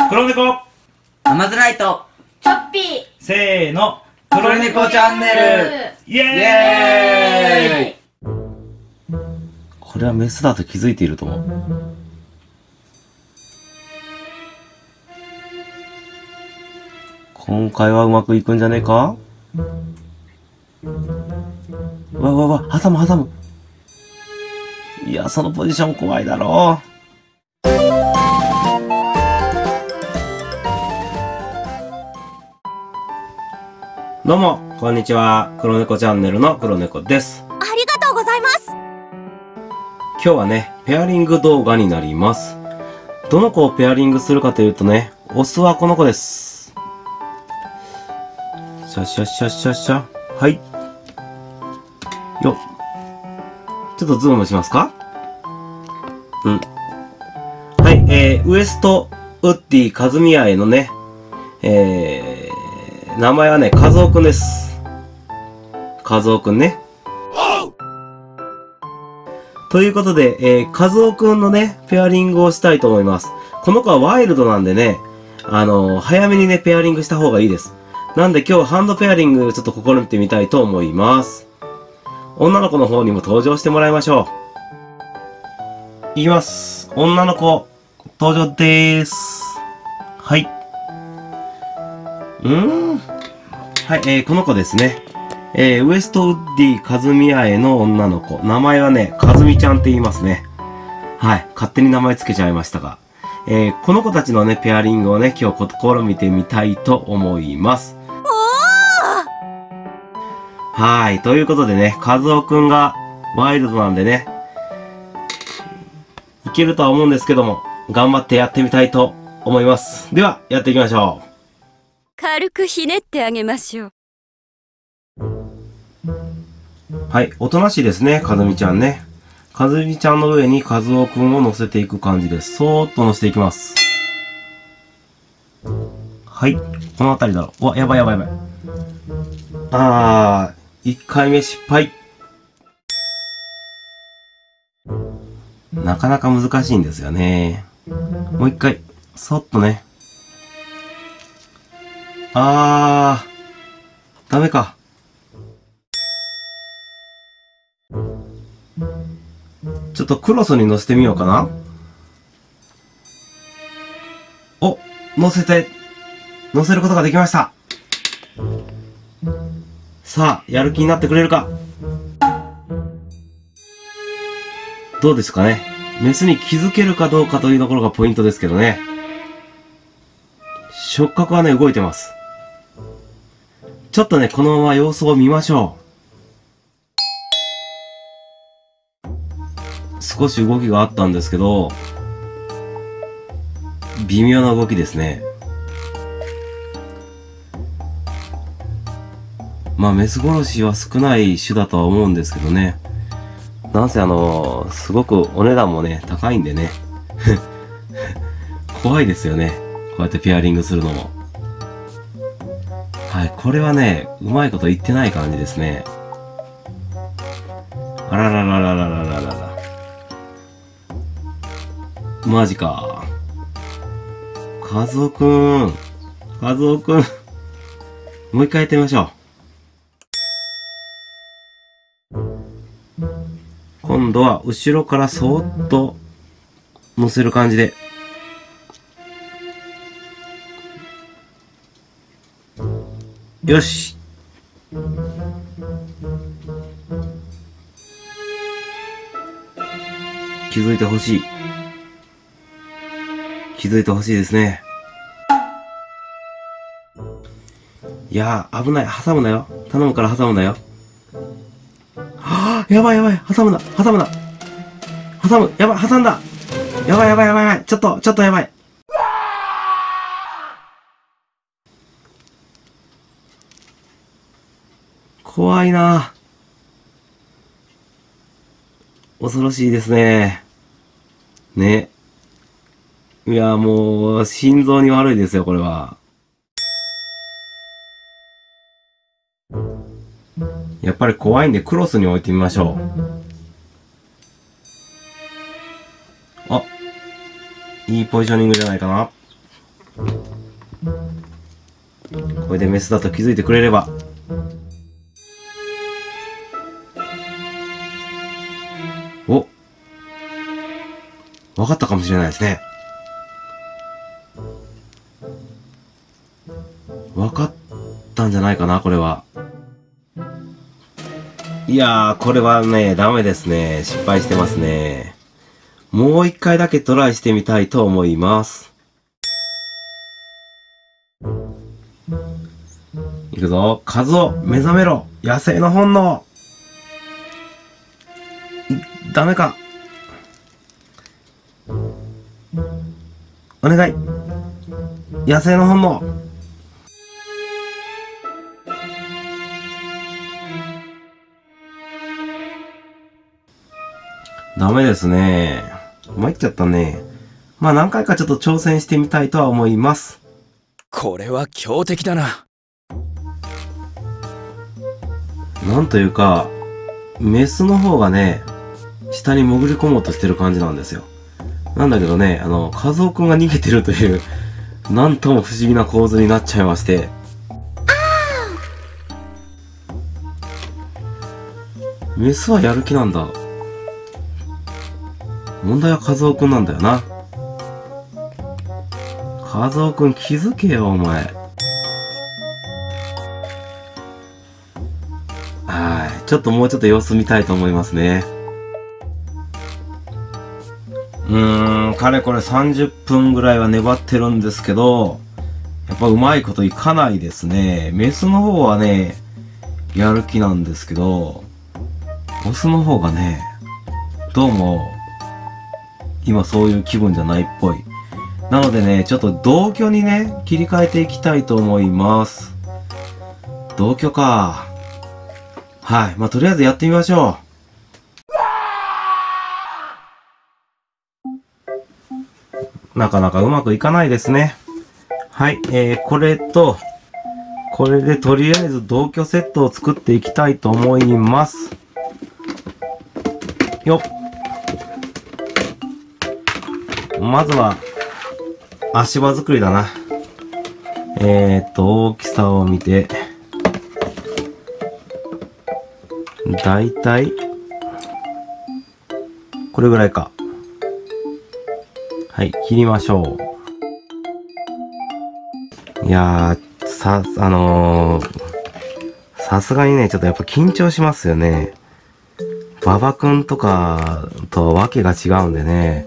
黒猫アマズライトチョッピーせーの黒猫チャンネルイエーイイエこれはメスだと気づいていると思う。今回はうまくいくんじゃねえか。わ、挟む。いや、そのポジション怖いだろう。どうも、こんにちは。黒猫チャンネルの黒猫です。 ありがとうございます。 今日はね、ペアリング動画になります。どの子をペアリングするかというとね、オスはこの子です。シャシャシャシャシャ。はい。よっ。ちょっとズームしますか？はい、ウエストウッディカズミヤエのね、名前はね、カズオくんです。カズオくんね。ということで、カズオくんのね、ペアリングをしたいと思います。この子はワイルドなんでね、早めにね、ペアリングした方がいいです。なんで今日ハンドペアリングちょっと試みてみたいと思います。女の子の方にも登場してもらいましょう。いきます。女の子、登場でーす。はい。はい、この子ですね。ウエストウッディカズミヤエの女の子。名前はね、カズミちゃんって言いますね。はい。勝手に名前つけちゃいましたが。この子たちのね、ペアリングをね、今日試みてみたいと思います。はい。ということでね、カズオくんがワイルドなんでね、いけるとは思うんですけども、頑張ってやってみたいと思います。では、やっていきましょう。 軽くひねってあげましょう。 はい。おとなしいですね、かずみちゃんね。かずみちゃんの上にかずおくんを乗せていく感じです。そーっと乗せていきます。はい。この辺りだろう。うわ、やばい。1回目失敗。なかなか難しいんですよね。もう一回、そっとね。ダメか。ちょっとクロスに乗せてみようかな。お、乗せることができました。さあ、やる気になってくれるか。どうですかね。メスに気づけるかどうかというところがポイントですけどね。触覚はね、動いてます。ちょっとね、このまま様子を見ましょう。少し動きがあったんですけど、微妙な動きですね。まあ、メス殺しは少ない種だとは思うんですけどね。なんせすごくお値段もね、高いんでね。怖いですよね。こうやってペアリングするのも。はい、これはね、うまいこと言ってない感じですね。あらら。マジか。カズオくん。もう一回やってみましょう。今度は後ろからそーっと乗せる感じで。よし。気づいてほしいですね。いやー、危ない。挟むなよ。頼むから挟むなよ。はぁ、やばい。挟む。やばい、挟んだ。やばい。ちょっとやばい。怖いなぁ。恐ろしいですね。ね。いや、もう、心臓に悪いですよ、これは。やっぱり怖いんでクロスに置いてみましょう。あ、いいポジショニングじゃないかな。 これでメスだと気づいてくれれば。お、わかったかもしれないですね。わかったんじゃないかな、これは。いやー、これはね、ダメですね。失敗してますね。もう一回だけトライしてみたいと思います。いくぞ。カズオ、目覚めろ。野生の本能。ダメか。お願い。野生の本能。ダメですね。参っちゃったね。まあ何回かちょっと挑戦してみたいとは思います。 これは強敵だな。 なんというか、メスの方がね、下に潜り込もうとしてる感じなんですよ。なんだけどね、カズオくんが逃げてるという、なんとも不思議な構図になっちゃいまして。メスはやる気なんだ。問題はカズオくんなんだよな。カズオくん気づけよ、お前。はい。ちょっともうちょっと様子見たいと思いますね。かれこれ30分ぐらいは粘ってるんですけど、やっぱうまいこといかないですね。メスの方はね、やる気なんですけど、オスの方がね、どうも、今そういう気分じゃないっぽい。なのでね、ちょっと同居にね、切り替えていきたいと思います。同居か。はい。まあ、とりあえずやってみましょう。なかなかうまくいかないですね。はい。これと、これでとりあえず同居セットを作っていきたいと思います。よっ。まずは、足場作りだな。大きさを見て、だいたい、これぐらいか。はい、切りましょう。いやー、さすがにね、ちょっとやっぱ緊張しますよね。馬場くんとかとはわけが違うんでね。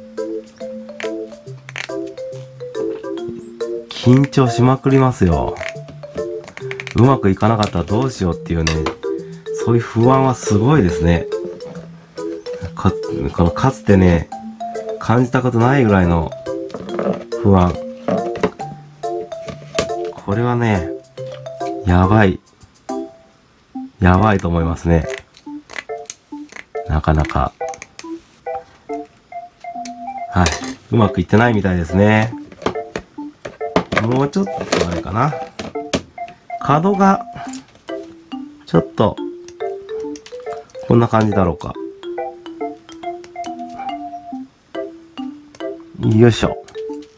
緊張しまくりますよ。うまくいかなかったらどうしようっていうね、そういう不安はすごいですね。かつてね、感じたことないぐらいの不安。これはね、やばいと思いますね。なかなか。はい。うまくいってないみたいですね。もうちょっとあれかな。角が、ちょっと、こんな感じだろうか。よいしょ。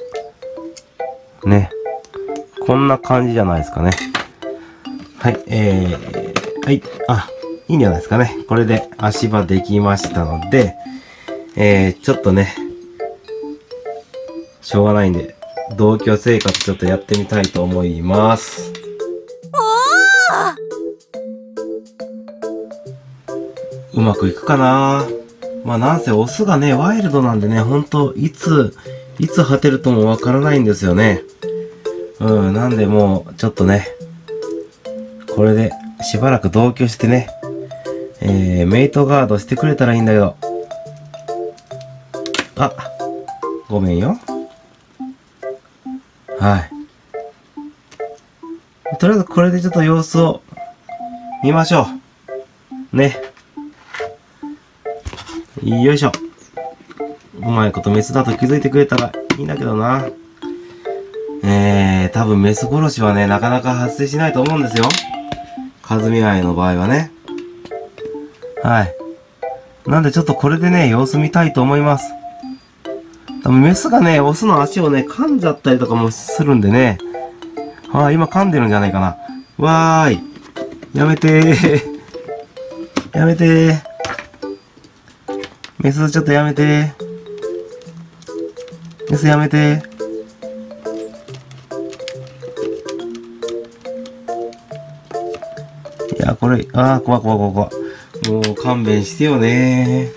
ね。こんな感じじゃないですかね。はい、はい、いいんじゃないですかね。これで足場できましたので、ちょっとね、しょうがないんで、同居生活ちょっとやってみたいと思います。うまくいくかな。まあなんせオスがね、ワイルドなんでね、ほんと、いつ果てるともわからないんですよね。なんでもう、ちょっとね、これでしばらく同居してね、メイトガードしてくれたらいいんだけど。ごめんよ。はい。とりあえずこれでちょっと様子を見ましょう。ね。よいしょ。うまいことメスだと気づいてくれたらいいんだけどな。多分メス殺しはね、なかなか発生しないと思うんですよ。カズミアイの場合はね。はい。なんでちょっとこれでね、様子見たいと思います。 多分メスがね、オスの足をね、噛んじゃったりとかもするんでね。今噛んでるんじゃないかな。わーい。やめてー。やめてー。メスちょっとやめてー。メスやめてー。いや、これ、怖い。もう勘弁してよね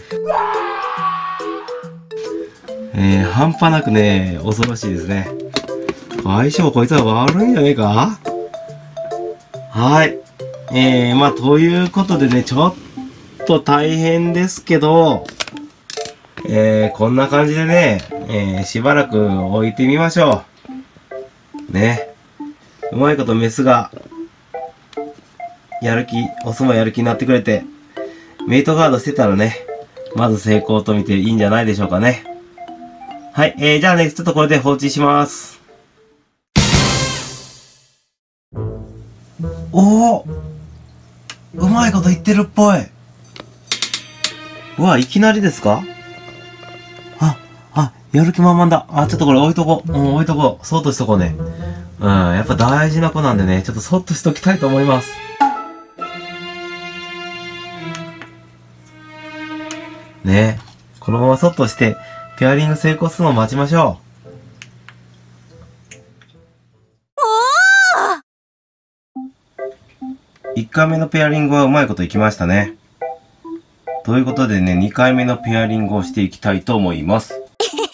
ー。半端なくね、恐ろしいですね。相性こいつは悪いんじゃねえか？はい。ということでね、ちょっと大変ですけど、こんな感じでね、しばらく置いてみましょう。ね。うまいことメスが、オスもやる気になってくれて、メイトガードしてたらね、まず成功と見ていいんじゃないでしょうかね。はい、じゃあね、ちょっとこれで放置します。おー！うまいこと言ってるっぽい。うわ、いきなりですか？やる気満々だ。ちょっとこれ置いとこう。置いとこう。そっとしとこうね。やっぱ大事な子なんでね、ちょっとそっとしときたいと思います。ね。このままそっとして、ペアリング成功するのを待ちましょう。1回目のペアリングはうまいこといきましたね。ということでね、2回目のペアリングをしていきたいと思います。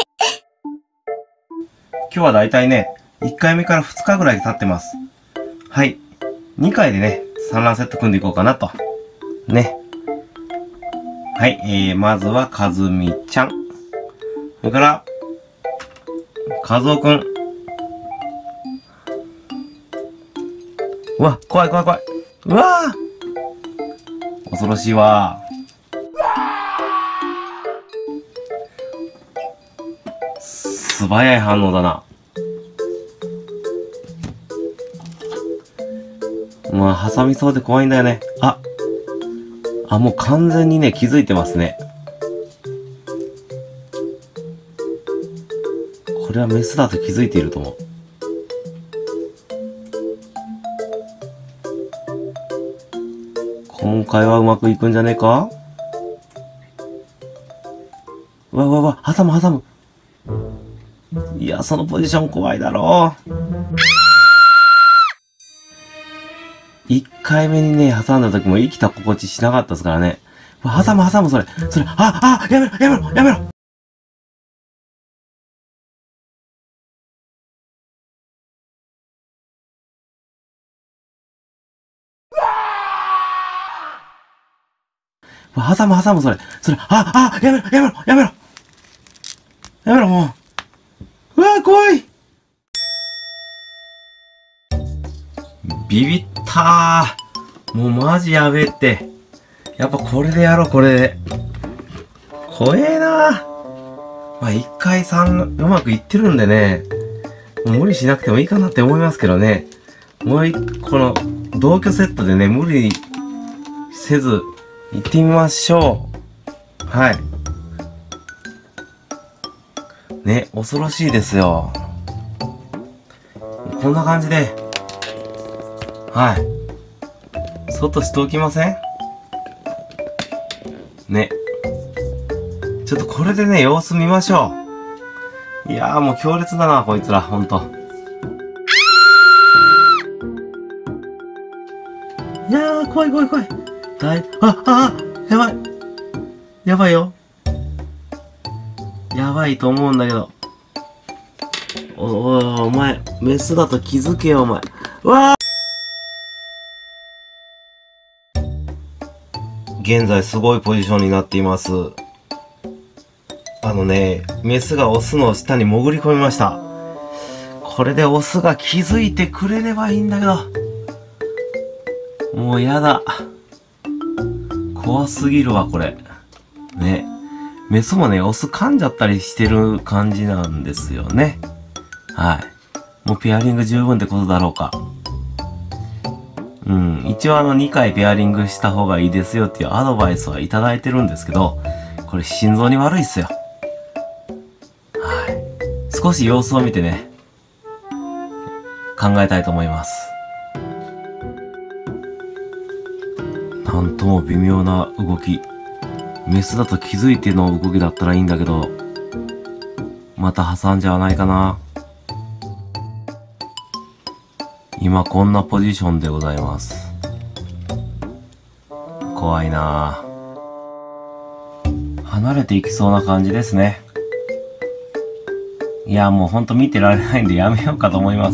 今日はだいたいね、1回目から2日ぐらい経ってます。はい。2回でね、産卵セット組んでいこうかなと。ね。はい。まずはかずみちゃん。それから、かずおくん。うわ、怖い。うわー！恐ろしいわー。素早い反応だな。まあ、挟みそうで怖いんだよね。もう完全にね、気づいてますね。これはメスだと気づいていると思う。今回はうまくいくんじゃねえか？うわ、挟む。いや、そのポジション怖いだろう。1回目にね、挟んだ時も生きた心地しなかったですからね。挟む、それ。やめろ。挟む、それ。やめろ、もう。うわ、怖い。ビビったー。もうマジやべえって。やっぱこれでやろう、これで。怖えなー。1回3、うまくいってるんでね。無理しなくてもいいかなって思いますけどね。もうこの、同居セットでね、無理せず、行ってみましょう。はい。ね、恐ろしいですよ。こんな感じで、はい。外しておきません？ね。ちょっとこれでね、様子見ましょう。いやーもう強烈だな、こいつら、ほんと。いやー、怖い。やばいよ。やばいと思うんだけど。お前、メスだと気づけよ、お前。うわー！現在すごいポジションになっています。メスがオスの下に潜り込みました。これでオスが気づいてくれればいいんだけど。もうやだ。怖すぎるわ、これ。ね。メスもね、オス噛んじゃったりしてる感じなんですよね。はい。もうペアリング十分ってことだろうか。一応2回ペアリングした方がいいですよっていうアドバイスはいただいてるんですけど、これ心臓に悪いっすよ。 少し様子を見てね、考えたいと思います。なんとも微妙な動き。メスだと気づいての動きだったらいいんだけど、また挟んじゃわないかな。今こんなポジションでございます。怖いなぁ。離れていきそうな感じですね。いや、もうほんと見てられないんでやめようかと思います。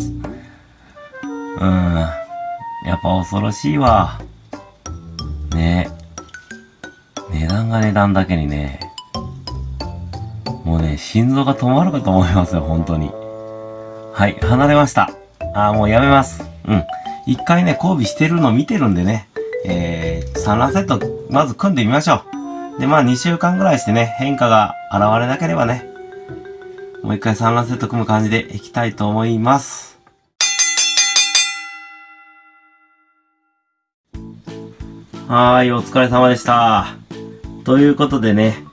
やっぱ恐ろしいわ。ねえ。値段が値段だけにね。もうね、心臓が止まるかと思いますよ、本当に。はい、離れました。もうやめます。一回ね、交尾してるの見てるんでね。産卵セット、まず組んでみましょう。で、2週間ぐらいしてね、変化が現れなければね、もう一回産卵セット組む感じでいきたいと思います。はーい、お疲れ様でした。ということでね、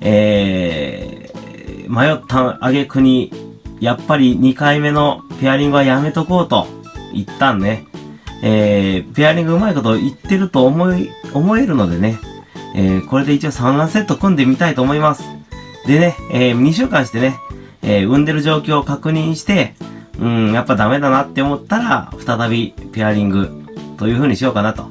迷った挙句に、やっぱり2回目のペアリングはやめとこうと、一旦ね、ペアリングうまいこと言ってると思えるのでね、これで一応産卵セット組んでみたいと思います。でね、2週間してね、産んでる状況を確認して、やっぱダメだなって思ったら、再びペアリングという風にしようかなと。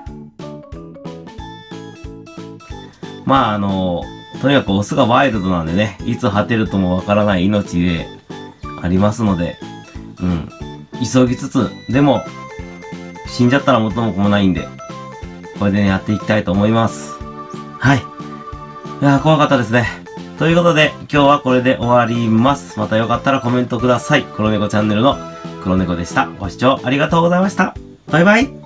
とにかくオスがワイルドなんでね、いつ果てるともわからない命でありますので、急ぎつつ、でも、死んじゃったら元も子もないんで、これでね、やっていきたいと思います。はい。いやー、怖かったですね。ということで、今日はこれで終わります。またよかったらコメントください。黒猫チャンネルの黒猫でした。ご視聴ありがとうございました。バイバイ。